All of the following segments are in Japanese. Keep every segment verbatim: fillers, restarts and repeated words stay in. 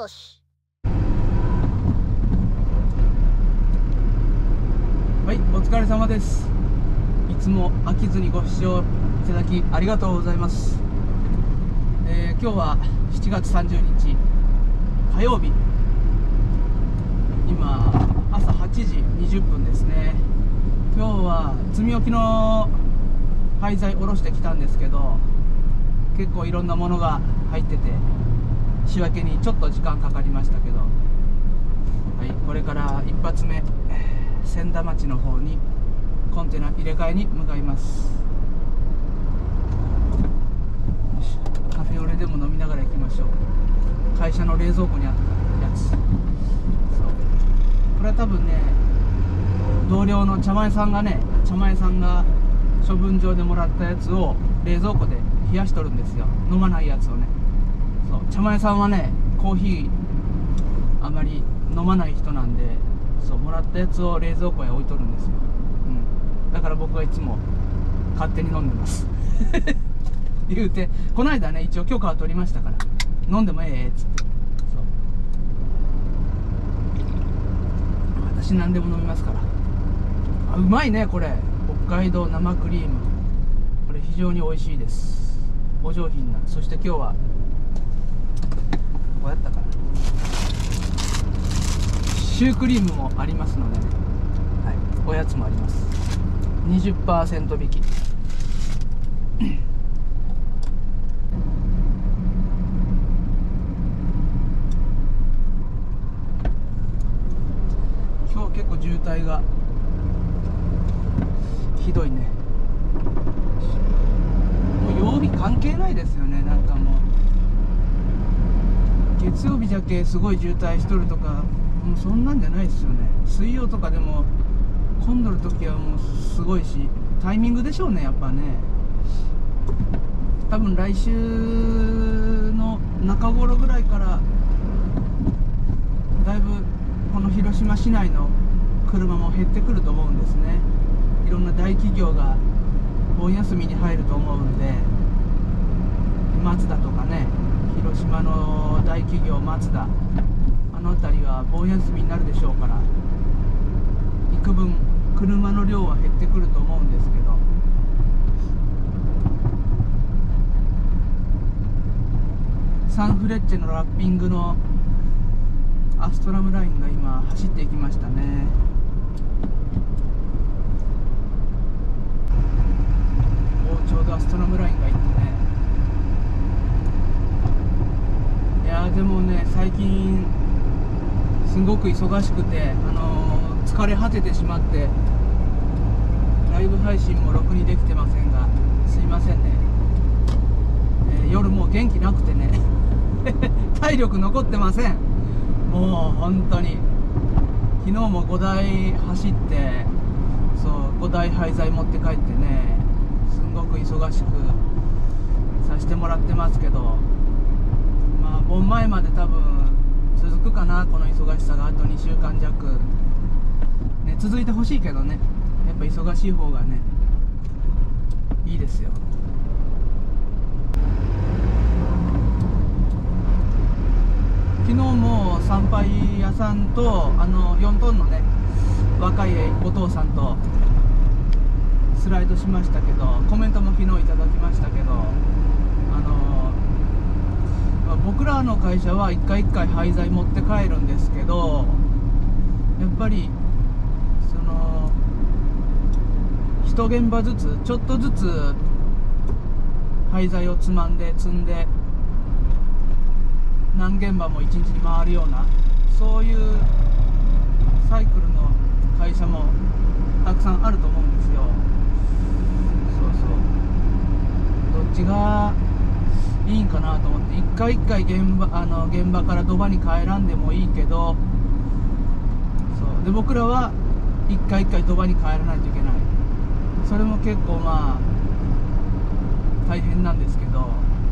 よし。 はい、お疲れ様です。いつも飽きずにご視聴いただきありがとうございます。えー、今日はしちがつさんじゅうにち火曜日、今朝はちじにじゅっぷんですね。今日は積み置きの廃材下ろしてきたんですけど、結構いろんなものが入ってて仕分けにちょっと時間かかりましたけど、はい、これから一発目千田町の方にコンテナ入れ替えに向かいます。カフェオレでも飲みながら行きましょう。会社の冷蔵庫にあったやつ。そう、これは多分ね、同僚の茶前さんがね茶前さんが処分場でもらったやつを冷蔵庫で冷やしとるんですよ。飲まないやつをね。そう、茶前さんはねコーヒーあまり飲まない人なんで、そう、もらったやつを冷蔵庫へ置いとるんですよ。うん、だから僕はいつも勝手に飲んでます言うて、この間ね一応許可は取りましたから、飲んでもええっつって。そう、私何でも飲みますから。あ、うまいねこれ、北海道生クリーム。これ非常に美味しいです。お上品な。そして今日はこうやったかな、シュークリームもありますのでね、はい、おやつもあります。 にじゅっパーセント 引き今日結構渋滞がひどいね。もう曜日関係ないですよね。なんかもう月曜日じゃけすごい渋滞しとるとか、もうそんなんじゃないですよね。水曜とかでも混んどる時はもうすごいし、タイミングでしょうね、やっぱね。多分来週の中頃ぐらいからだいぶこの広島市内の車も減ってくると思うんですね。いろんな大企業がお休みに入ると思うんで、マツダとかね、広島の大企業マツダ、あの辺りは盆休みになるでしょうから、幾分車の量は減ってくると思うんですけど、サンフレッチェのラッピングのアストラムラインが今走っていきましたね。ちょうどアストラムラインが行ってね。いやーでもね、最近すごく忙しくて、あのー、疲れ果ててしまって、ライブ配信もろくにできてませんが、すいませんね。えー、夜もう元気なくてね体力残ってません。もう本当に昨日もごだい走って、そう、ごだい廃材持って帰ってね、すごく忙しくさせてもらってますけど、まあ盆前まで多分続くかな、この忙しさが。あとにしゅうかんじゃく、ね、続いてほしいけどね、やっぱ忙しい方がねいいですよ。昨日も参拝屋さんと、あのよんトンのね若いお父さんとスライドしましたけど、コメントも昨日いただきましたけど、あのまあ、僕らの会社は一回一回廃材持って帰るんですけど、やっぱりその一現場ずつちょっとずつ廃材をつまんで積んで何現場も一日に回るような、そういうサイクルの会社もたくさんあると思うんですよ。どっちがいいんかなと思って、一回一回現場、あの現場から土場に帰らんでもいいけど、そうで僕らは一回一回土場に帰らないといけない。それも結構まあ大変なんですけど、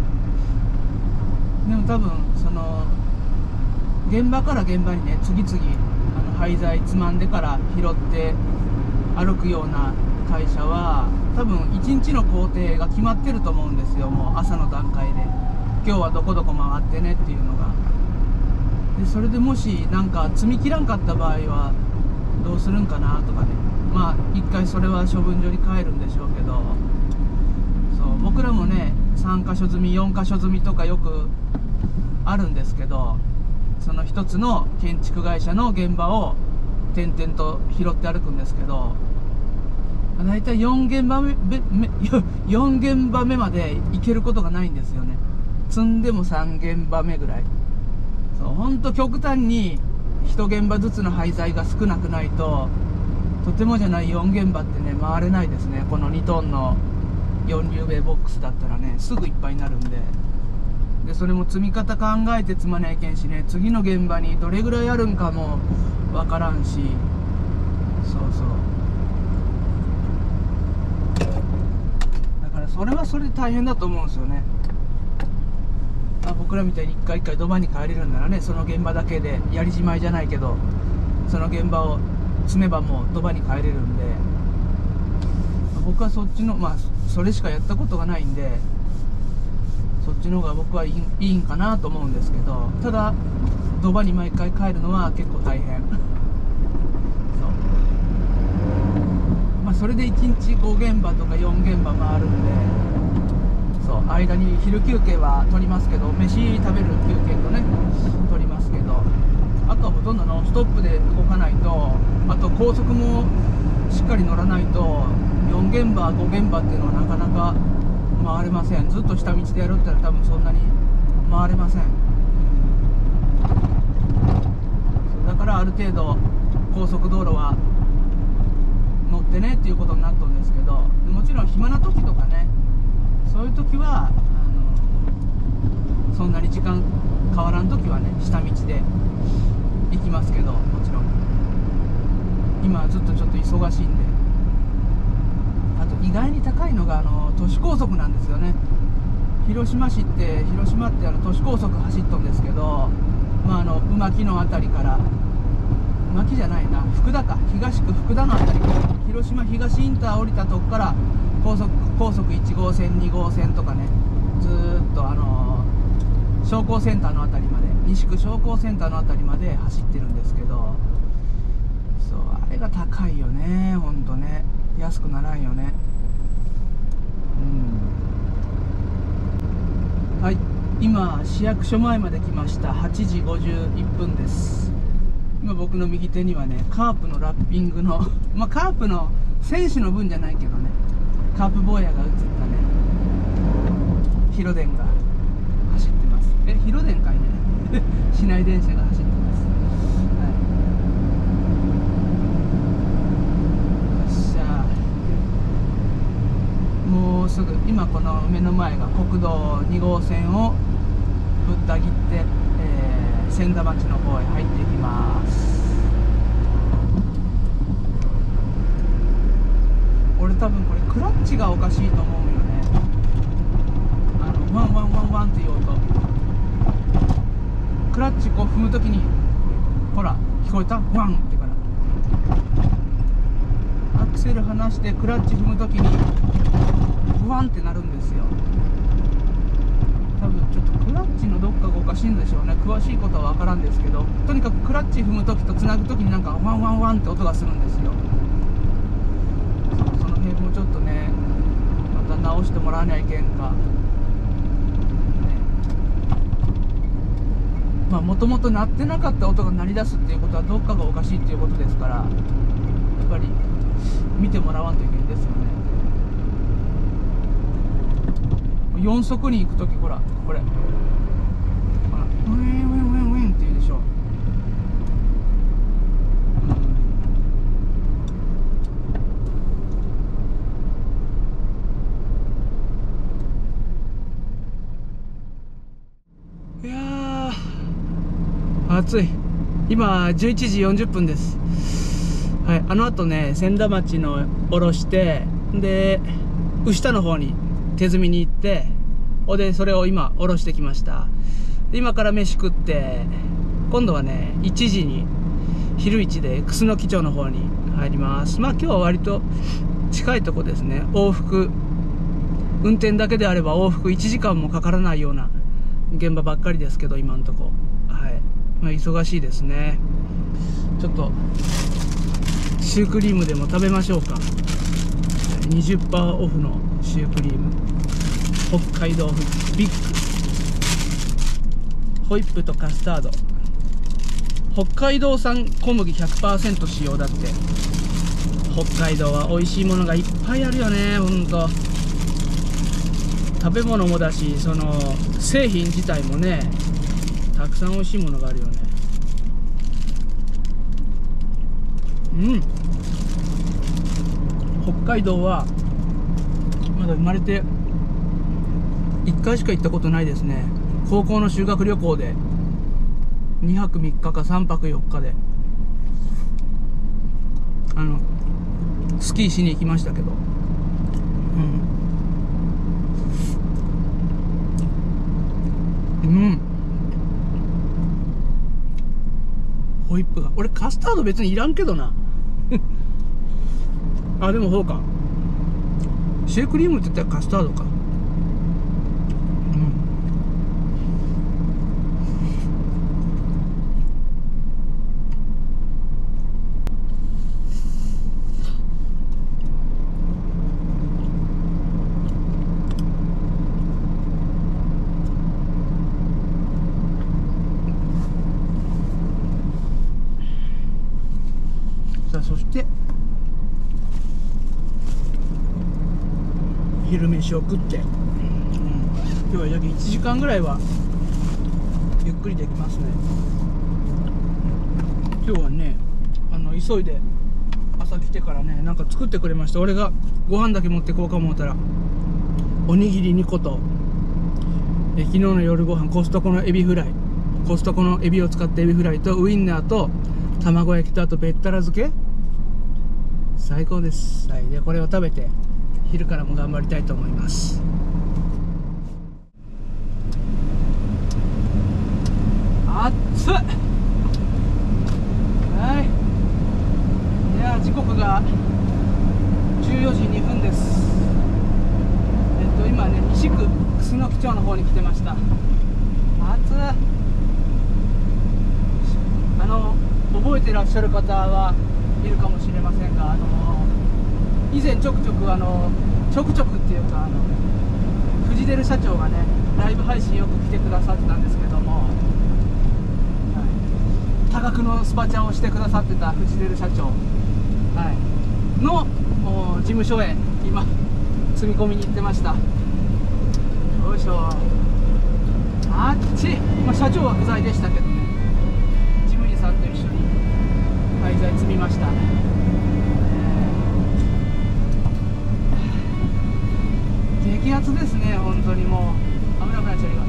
でも多分その現場から現場にね、次々あの廃材つまんでから拾って歩くような会社は多分いちにちの工程が決まってると思うんですよ。もう朝の段階で今日はどこどこ回ってねっていうのが。 それでもしなんか積み切らんかった場合はどうするんかなとかね、まあ一回それは処分所に帰るんでしょうけど、そう僕らもねさんかしょ積みよんかしょ積みとかよくあるんですけど、その一つの建築会社の現場を点々と拾って歩くんですけど、だいたいよん現場目よん現場目まで行けることがないんですよね。積んでもさん現場目ぐらい。そう本当極端にいち現場ずつの廃材が少なくないととてもじゃないよん現場ってね回れないですね。このにトンのよんリュウベイボックスだったらねすぐいっぱいになるんで、でそれも積み方考えて積まなきゃいけんしね、次の現場にどれぐらいあるんかもわからんし、そうそうだからそれはそれで大変だと思うんですよね。あ僕らみたいに一回一回土場に帰れるんならね、その現場だけでやりじまいじゃないけどその現場を積めばもう土場に帰れるんで、僕はそっちのまあそれしかやったことがないんでそっちの方が僕はいい、いいんかなと思うんですけど、ただ土場に毎回帰るのは結構大変そうまあそれでいちにちご現場とかよん現場回るんで、そう間に昼休憩は取りますけど、飯食べる休憩とね取りますけど、あとはほとんどノンストップで動かないと、あと高速もしっかり乗らないとよん現場ご現場っていうのはなかなか回れません。ずっと下道でやるってのは多分そんなに回れません。だからある程度高速道路は乗ってねっていうことになったんですけど、もちろん暇な時とかねそういう時はあのそんなに時間変わらん時はね下道で行きますけど、もちろん今はずっとちょっと忙しいんで。あと意外に高いのがあの都市高速なんですよね。広島市って広島ってあの都市高速走っとんですけど、まああの宇牧の辺りから宇牧じゃないな福田か東区福田の辺りから広島東インター降りたとこから高速高速いち号線に号線とかねずーっとあの商工センターの辺りまで西区商工センターの辺りまで走ってるんですけど、そうあれが高いよねほんとね。安くならんよね。うんはい今市役所前まで来ました。はちじごじゅういっぷんです。今僕の右手にはねカープのラッピングのまあカープの選手の分じゃないけどねカープ坊やが映ったね広電が走ってます。え広電かいね市内電車が走ってます。もうすぐ今この目の前が国道に号線をぶった切って、えー、千田町の方へ入っていきます。俺多分これクラッチがおかしいと思うよね。あのワンワンワンワンって言おうとクラッチこう踏むときにほら聞こえたワンってからアクセル離してクラッチ踏むときに不安ってなるんですよ。多分ちょっとクラッチのどっかがおかしいんでしょうね。詳しいことは分からんですけど、とにかくクラッチ踏むときとつなぐときになんかワンワンワンって音がするんですよ。その辺もちょっとねまた直してもらわないけんか、ね、まあもともと鳴ってなかった音が鳴り出すっていうことはどっかがおかしいっていうことですから、やっぱり見てもらわんといけんですよね。よん速に行くときほらこれほらウェンウェンウェンウェンって言うでしょ。いやー暑い。今じゅういちじよんじゅっぷんです。はい、あのあとね千田町の下ろしてで牛田の方に手積みに行っておでそれを今下ろしてきました。今から飯食って今度はねいちじに昼いちで楠木町の方に入ります。まあ今日は割と近いとこですね。往復運転だけであれば往復いちじかんもかからないような現場ばっかりですけど今のとこはいまあ、忙しいですね。ちょっとシュークリームでも食べましょうか。 にじゅっパーセント オフのシュークリーム、北海道ビッグホイップとカスタード、北海道産小麦 ひゃくパーセント 使用だって。北海道は美味しいものがいっぱいあるよね。ほんと食べ物もだし、その製品自体もね、たくさん美味しいものがあるよね。うん、北海道はまだ生まれていっかいしか行ったことないですね。高校の修学旅行でにはくみっかかさんぱくよっかであのスキーしに行きましたけど、うんうんホイップが、俺カスタード別にいらんけどなあ、でもそうか、シュークリームって言ったらカスタードか。さあ、そして昼飯を食って、うん、今日は約いちじかんぐらいはゆっくりできますね。今日はね、あの急いで朝来てからね、なんか作ってくれました。俺がご飯だけ持ってこうか思ったら、おにぎりにこと、え昨日の夜ご飯コストコのエビフライ、コストコのエビを使ったエビフライとウインナーと卵焼きと、あとべったら漬け、最高です。はい、でこれを食べて昼からも頑張りたいと思います。暑っ。はい、いや時刻がじゅうよじにふんです。えっと今ね、西区楠木町の方に来てました。暑っ。あの覚えてらっしゃる方はいるかもしれませんが、あの以前ちょくちょくあのちょくちょくっていうか、あのフジデル社長がねライブ配信よく来てくださってたんですけども、はい、多額のスパチャをしてくださってたフジデル社長、はい、の事務所へ今積み込みに行ってました。よいしょ。あっち、まあ、社長は不在でしたけどね、事務員さんと一緒に廃材積みました。激アツですね、本当にもう危なくなっちゃうよ。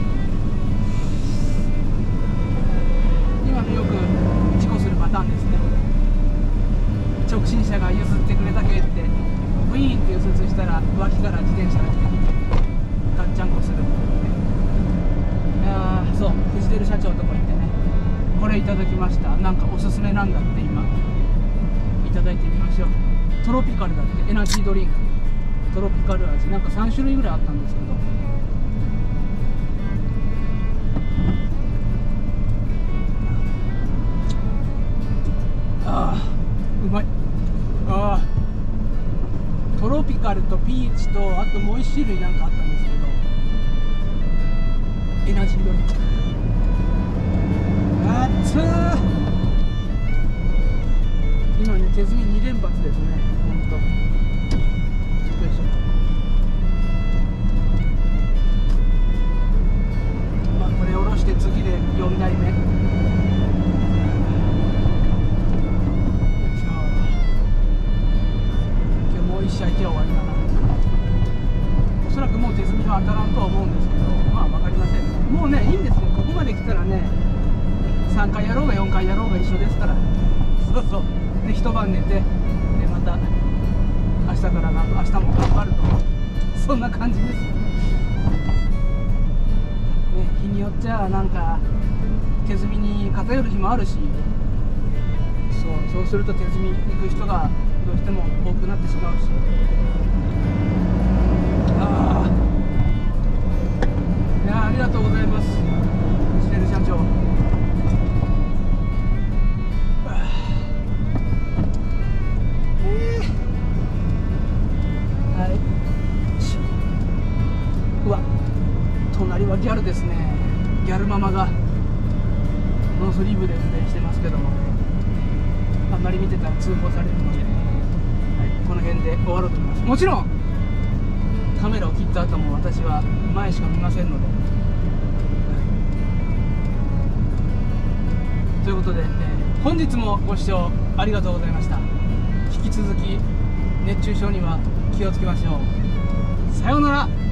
今のよく事故するパターンですね。直進車が譲ってくれたけってウィーンって右折したら脇から自転車が来てガッチャンコする。いやー、そう、フジテル社長のとこ行ってね、これいただきました。なんかおすすめなんだって。今いただいてみましょう。トロピカルだって、エナジードリンクトロピカル味、なんかさんしゅるいぐらいあったんですけど、ああうまい。ああトロピカルとピーチと、あともういち種類なんかあったんですけど、エナジードリンク、あっつー。今ね、手摘みに連発ですね、ほんと。よいしょ。まあこれ下ろして次でよんだいめ。よいしょ。今日もういち試合手終わりだな。おそらくもう手摘みは当たらんとは思うんですけど、まあ分かりません。もうね、いいんですよ、ここまで来たらね、さんかいやろうがよんかいやろうが一緒ですから。そうそう。で一晩寝て、でまた明日からな、明日も頑張ると、そんな感じです、ね、日によっちゃなんか手摘みに偏る日もあるし、そうそうすると手摘み行く人がどうしても多くなってしまうし、ああ、いや、ありがとうございます、シェル社長。 りはギャルですね。ギャルママがノースリーブで運転してますけども、あんまり見てたら通報されるので、はい、この辺で終わろうと思います。もちろんカメラを切った後も私は前しか見ませんので、はい、ということで、えー、本日もご視聴ありがとうございました。引き続き熱中症には気をつけましょう。さようなら。